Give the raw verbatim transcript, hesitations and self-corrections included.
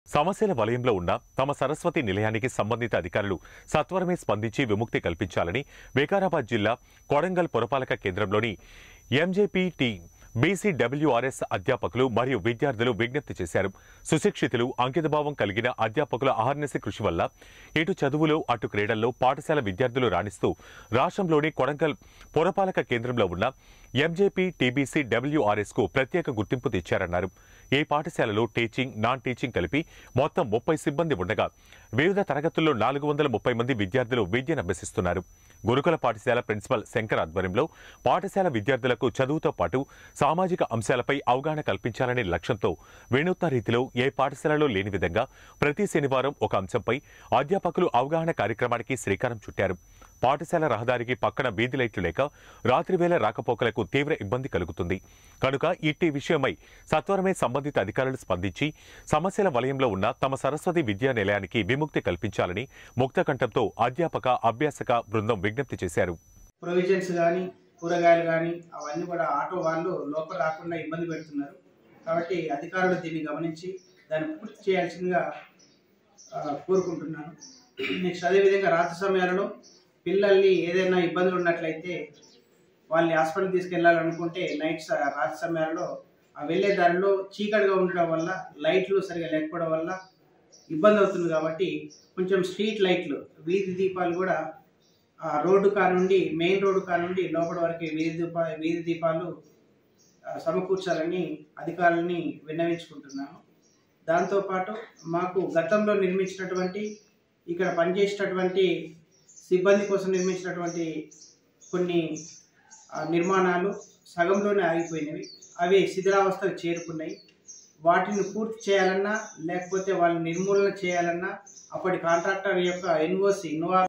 సమస్యల వలయంలో ఉన్న తమ సరస్వతి నిలయానికి సంబంధిత అధికారులు సత్వరమే స్పందించి విముక్తి కల్పించాలని వికారాబాద్ జిల్లా కొడంగల్ పురపాలక కేంద్రంలోని ఎంజేపీటీ బీసీడబ్ల్యూఆర్ఎస్ అధ్యాపకులు మరియు విద్యార్థులు విజ్ఞప్తి చేశారు. సుశిక్షితులు, అంకితభావం కలిగిన అధ్యాపకుల అహర్నిశి కృషి వల్ల ఇటు చదువులో అటు క్రీడల్లో పాఠశాల విద్యార్థులు రాణిస్తూ రాష్ట్రంలోని కొడంగల్ పురపాలక కేంద్రంలో ఉన్న ఎంజేపీ టీబీసీ డబ్ల్యూఆర్ఎస్ కు ప్రత్యేక గుర్తింపు తెచ్చారన్నారు. ఈ పాఠశాలలో టీచింగ్, నాన్ టీచింగ్ కలిపి మొత్తం ముప్పై సిబ్బంది ఉండగా వివిధ తరగతుల్లో నాలుగు వందల ముప్పై మంది విద్యార్థులు విద్యను అభ్యసిస్తున్నారు. గురుకుల పాఠశాల ప్రిన్సిపల్ శంకర్ ఆధ్వర్యంలో పాఠశాల విద్యార్థులకు చదువుతో పాటు సామాజిక అంశాలపై అవగాహన కల్పించాలనే లక్ష్యంతో వినూత్న రీతిలో ఏ పాఠశాలలో లేని విధంగా ప్రతి శనివారం ఒక అంశంపై అధ్యాపకులు అవగాహన కార్యక్రమానికి శ్రీకారం చుట్టారు. పాఠశాల రహదారికి పక్కన వీధి లైట్లు లేక రాత్రివేళ రాకపోకలకు తీవ్ర ఇబ్బంది కలుగుతుంది కనుక ఇట్టి విషయమై సత్వరమే సంబంధిత అధికారులు స్పందించి సమస్యల వలయంలో ఉన్న తమ సరస్వతి విద్యా నిలయానికి విముక్తి కల్పించాలని ముక్తకంఠంతో అధ్యాపక అభ్యాసక బృందం విజ్ఞప్తి చేశారు. ప్రొవిజన్స్ కానీ కూరగాయలు కానీ అవన్నీ కూడా ఆటో వాళ్ళు లోపల రాకుండా ఇబ్బంది పెడుతున్నారు. కాబట్టి అధికారులు దీన్ని గమనించి దాన్ని పూర్తి చేయాల్సిందిగా కోరుకుంటున్నాను. నెక్స్ట్ అదేవిధంగా రాత్రి సమయాలలో పిల్లల్ని ఏదైనా ఇబ్బందులు ఉన్నట్లయితే వాళ్ళని హాస్పిటల్ తీసుకెళ్లాలనుకుంటే నైట్ రాత్రి సమయాల్లో ఆ వెళ్ళే దారిలో చీకటిగా ఉండడం వల్ల లైట్లు సరిగా లేకపోవడం వల్ల ఇబ్బంది అవుతుంది. కాబట్టి కొంచెం స్ట్రీట్ లైట్లు, వీధి దీపాలు కూడా రోడ్డు కానుండి మెయిన్ రోడ్డు కానుండి లోపల వరకు వీధి దీపా వీధి దీపాలు సమకూర్చాలని అధికారులని విన్నవించుకుంటున్నాను. దాంతోపాటు మాకు గతంలో నిర్మించినటువంటి ఇక్కడ పనిచేసినటువంటి సిబ్బంది కోసం నిర్మించినటువంటి కొన్ని నిర్మాణాలు సగంలోనే ఆగిపోయినవి. అవి శిథిలావస్థకు చేరుకున్నాయి. వాటిని పూర్తి చేయాలన్నా లేకపోతే వాళ్ళని నిర్మూలన చేయాలన్నా అప్పటి కాంట్రాక్టర్ యొక్క ఎన్ఓసి ఇన్వాల్వ్